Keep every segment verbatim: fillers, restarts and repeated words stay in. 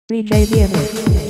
D J Beneck.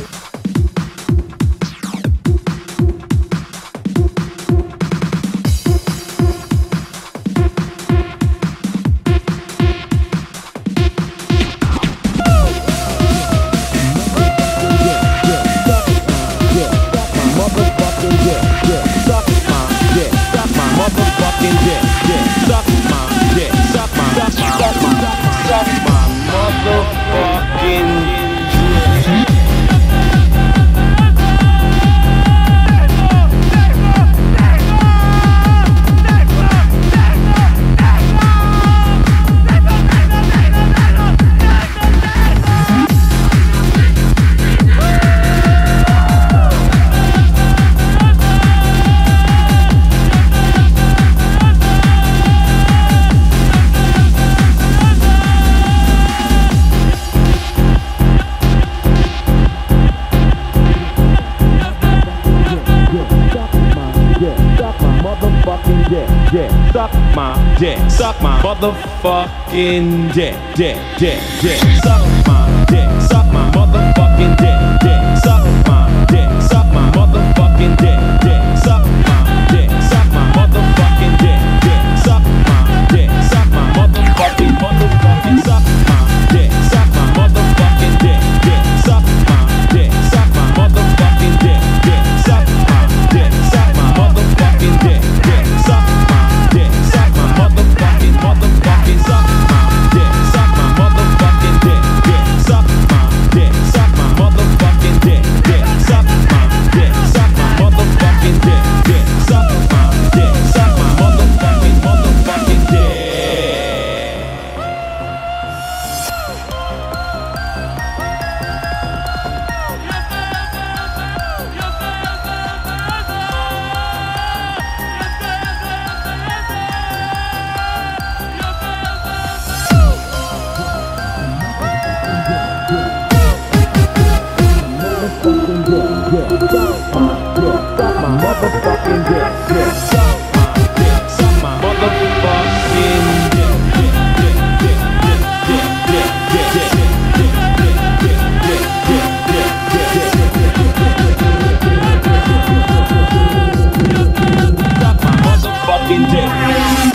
Yeah, suck my dick, suck my motherfucking dick, dick, dick, dick. Suck my dick, suck my motherfucking dick, dick. Suck my dick, suck my motherfucking dick, dick. Suck my dick, suck my motherfucking dick, dick. Suck my dick, suck my motherfucking motherfucking suck my dick, suck my motherfucking dick, dick. Suck my dick, suck my motherfucking dick, dick. Suck my dick, suck my motherfucking dick, dick. Suck dick, suck my motherfucking, motherfucking, suck my dick, suck my motherfucking dick, dick, suck my dick, suck my motherfucking dick, dick, suck my dick, suck my motherfucking dick, dick, suck my dick, suck my motherfucking, motherfucking dick. Motherfucking dick, dick, suck my dick, suck my motherfucking dick, dick, dick, dick, dick, dick, dick, dick, dick, suck my motherfucking dick.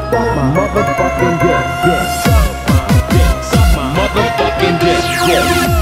Motherfucking dick, dick, suck my dick, suck my motherfucking dick, dick.